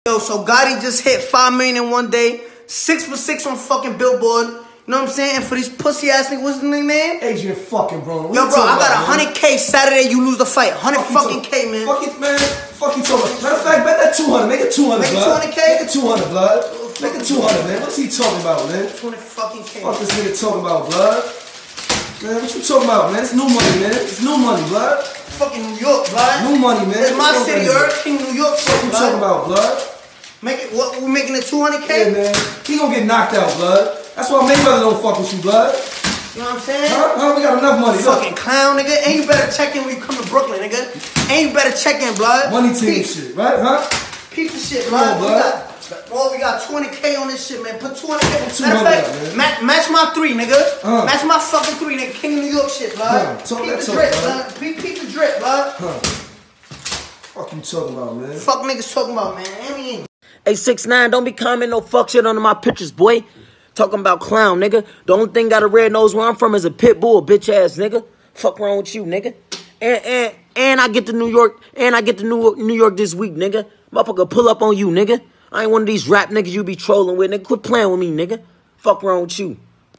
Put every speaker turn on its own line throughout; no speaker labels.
Yo, so Gotti just hit 5 million in one day, 6 for 6 on fucking Billboard. You know what I'm saying? And for these pussy ass niggas, what's his name, man?
Adrian fucking bro.
Yo, bro, I got 100K Saturday. You lose the fight. 100 fucking K, man.
Fuck it, man. Fuck you talking. Matter of fact, bet that 200. Make it 200,
Make it
blood.
200K?
Make it 200, blood. Make it 200, man. What's he talking about, man?
20 fucking K.
Fuck this nigga talking about, blood. Man, what you talking about, man? It's new money, man. It's new money, blood.
Fucking New York, blood.
New money, man.
It's my city, Earth King, New York.
What you talking about, blood?
Make it. What? We making it 200K?
Yeah, man. He gonna get knocked out, blood. That's why Mayweather don't fuck with you, blood.
You know what I'm saying?
Huh? We got enough money.
Fucking clown, nigga. And you better check in when you come to Brooklyn, nigga. And you better check in, blood.
Money team shit, right? Huh?
Peep the shit, blood. We got 20K on this shit, man. Put 200K. Matter of fact, match my 3, nigga. Match my fucking 3, nigga. King of New York shit, blood. Peep the drip, blood. Peep the drip, blood.
Fuck you talking about, man?
Fuck niggas talking about, man. I mean.
Hey, 6ix9ine, don't be commenting no fuck shit under my pictures, boy. Talking about clown, nigga. The only thing got a red nose where I'm from is a pit bull, bitch ass nigga. Fuck wrong with you, nigga. And I get to New York, New York this week, nigga. Motherfucker pull up on you, nigga. I ain't one of these rap niggas you be trolling with, nigga. Quit playing with me, nigga. Fuck wrong with you.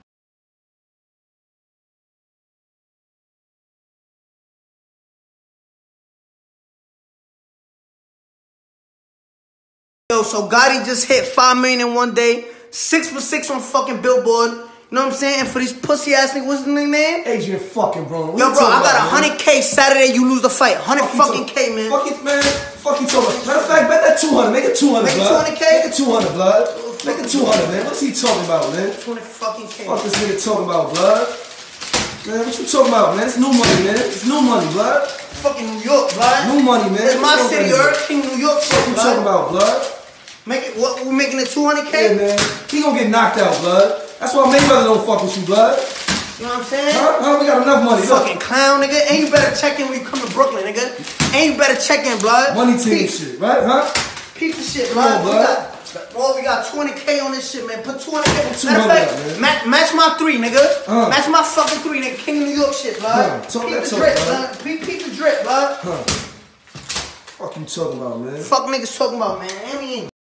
Yo, so Gotti just hit 5 million in one day, 6 for 6 on fucking Billboard. You know what I'm saying? And for these pussy ass niggas, what's his name, man?
Adrian fucking bro.
Yo, bro, I got 100K Saturday. You lose the fight. 100 fucking K, man.
Fuck it, man. Fuck you talking. Matter of fact, bet that 200. Make it 200,
Make it
blood.
200K?
Make it 200, blood. Make it 200, man. What's he talking about, man?
20 fucking K.
Fuck this nigga talking about, blood. Man, what you talking about, man? It's new money, man. It's new money, blood.
Fucking New York, blood.
New money, man.
It's my city, Earth King, New York.
What you talking about, blood?
Make it. What? We making it 200K?
Yeah, man. He gonna get knocked out, blood. That's why Mayweather don't fuck with you, blood.
You know what I'm saying?
Huh? We got enough money.
Fucking clown, nigga. And you better check in when you come to Brooklyn, nigga. And you better check in, blood.
Money team shit, right? Huh?
Peep the shit, blood. We got 20K on this shit, man. Put 200K. Matter of fact, match my 3, nigga. Match my fucking 3, nigga. King of New York shit, blood. Peep the drip, blood. Peep the drip, blood.
Fuck you talking about, man?
Fuck niggas talking about, man. I mean.